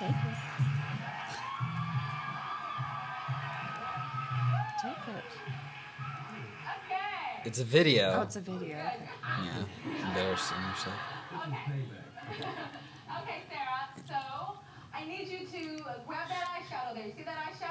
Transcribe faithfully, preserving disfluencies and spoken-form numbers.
Take it. Take it. It's a video. Oh, it's a video. Okay. Yeah, embarrassing yourself. Okay. Okay, Sarah. So I need you to grab that eyeshadow there. You see that eyeshadow?